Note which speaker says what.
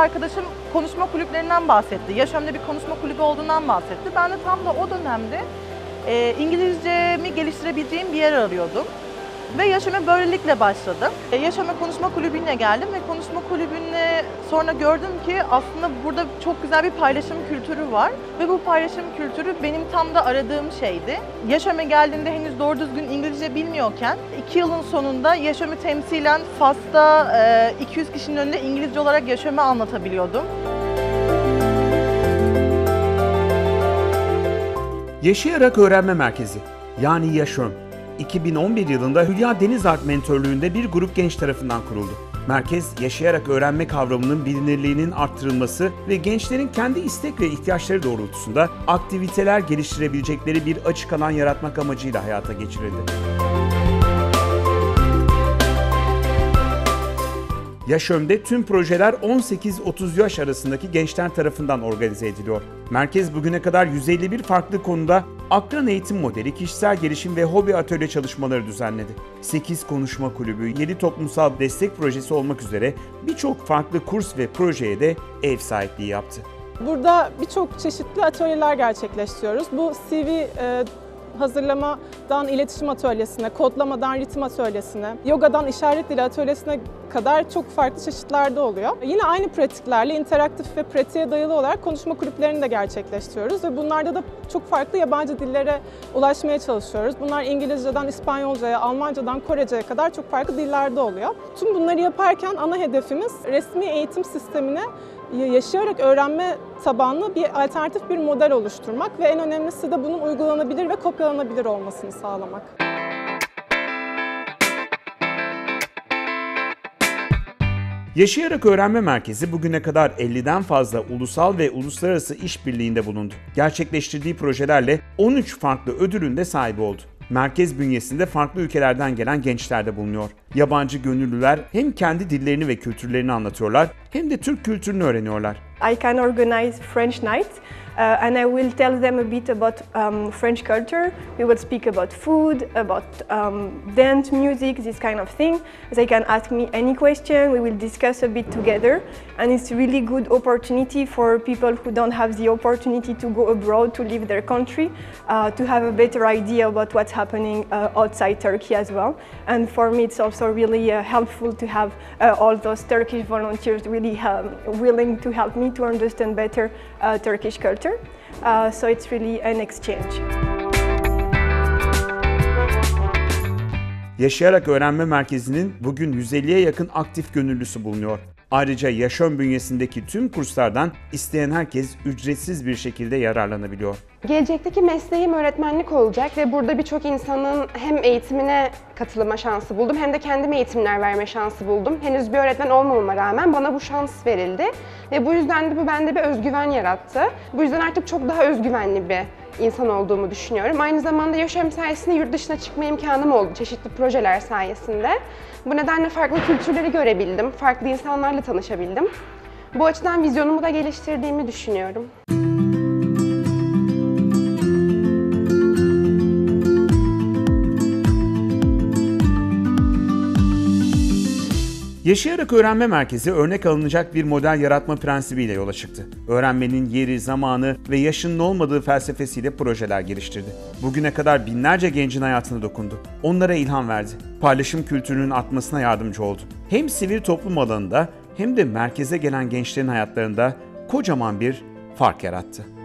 Speaker 1: arkadaşım konuşma kulüplerinden bahsetti. Yaşam'da bir konuşma kulübü olduğundan bahsetti. Ben de tam da o dönemde İngilizcemi geliştirebileceğim bir yer arıyordum. Ve Yaşam'a böylelikle başladım. Yaşam'a konuşma kulübüne geldim ve konuşma kulübüne sonra gördüm ki aslında burada çok güzel bir paylaşım kültürü var. Ve bu paylaşım kültürü benim tam da aradığım şeydi. Yaşam'a geldiğimde henüz doğru düzgün İngilizce bilmiyorken 2 yılın sonunda Yaşam'ı temsilen Fas'ta 200 kişinin önünde İngilizce olarak Yaşam'ı anlatabiliyordum.
Speaker 2: Yaşayarak Öğrenme Merkezi yani Yaşam, 2011 yılında Hülya Denizalp mentörlüğünde bir grup genç tarafından kuruldu. Merkez, yaşayarak öğrenme kavramının bilinirliğinin arttırılması ve gençlerin kendi istek ve ihtiyaçları doğrultusunda aktiviteler geliştirebilecekleri bir açık alan yaratmak amacıyla hayata geçirildi. Yaşöm'de tüm projeler 18-30 yaş arasındaki gençler tarafından organize ediliyor. Merkez bugüne kadar 151 farklı konuda akran eğitim modeli, kişisel gelişim ve hobi atölye çalışmaları düzenledi. 8 konuşma kulübü, 7 toplumsal destek projesi olmak üzere birçok farklı kurs ve projeye de ev sahipliği yaptı.
Speaker 3: Burada birçok çeşitli atölyeler gerçekleştiriyoruz. Bu CV hazırlamadan iletişim atölyesine, kodlamadan ritim atölyesine, yogadan işaret dili atölyesine kadar çok farklı çeşitlerde oluyor. Yine aynı pratiklerle interaktif ve pratiğe dayalı olarak konuşma kulüplerini de gerçekleştiriyoruz ve bunlarda da çok farklı yabancı dillere ulaşmaya çalışıyoruz. Bunlar İngilizceden İspanyolcaya, Almancadan Korece'ye kadar çok farklı dillerde oluyor. Tüm bunları yaparken ana hedefimiz resmi eğitim sistemine yaşayarak öğrenme tabanlı bir alternatif bir model oluşturmak ve en önemlisi de bunun uygulanabilir ve kopyalanabilir olmasını sağlamak.
Speaker 2: Yaşayarak Öğrenme Merkezi bugüne kadar 50'den fazla ulusal ve uluslararası işbirliğinde bulundu. Gerçekleştirdiği projelerle 13 farklı ödülün de sahibi oldu. Merkez bünyesinde farklı ülkelerden gelen gençler de bulunuyor. Yabancı gönüllüler hem kendi dillerini ve kültürlerini anlatıyorlar hem de Türk kültürünü öğreniyorlar.
Speaker 4: I can organize French nights and I will tell them a bit about French culture. We will speak about food, about dance, music, this kind of thing. They can ask me any question, we will discuss a bit together, and it's a really good opportunity for people who don't have the opportunity to go abroad to leave their country to have a better idea about what's happening outside Turkey as well. And for me it's also really helpful to have all those Turkish volunteers really willing to help me to understand better Turkish culture. So it's really an exchange.
Speaker 2: Yaşayarak Öğrenme Merkezi'nin bugün 150'ye yakın aktif gönüllüsü bulunuyor. Ayrıca Yaşam bünyesindeki tüm kurslardan isteyen herkes ücretsiz bir şekilde yararlanabiliyor.
Speaker 5: Gelecekteki mesleğim öğretmenlik olacak ve burada birçok insanın hem eğitimine katılma şansı buldum hem de kendime eğitimler verme şansı buldum. Henüz bir öğretmen olmamama rağmen bana bu şans verildi ve bu yüzden de bu bende bir özgüven yarattı. Bu yüzden artık çok daha özgüvenli bir insan olduğumu düşünüyorum. Aynı zamanda Yaşam sayesinde yurt dışına çıkma imkanım oldu çeşitli projeler sayesinde. Bu nedenle farklı kültürleri görebildim, farklı insanlarla tanışabildim. Bu açıdan vizyonumu da geliştirdiğimi düşünüyorum.
Speaker 2: Yaşayarak Öğrenme Merkezi örnek alınacak bir model yaratma prensibiyle yola çıktı. Öğrenmenin yeri, zamanı ve yaşının olmadığı felsefesiyle projeler geliştirdi. Bugüne kadar binlerce gencin hayatına dokundu. Onlara ilham verdi. Paylaşım kültürünün artmasına yardımcı oldu. Hem sivil toplum alanında hem de merkeze gelen gençlerin hayatlarında kocaman bir fark yarattı.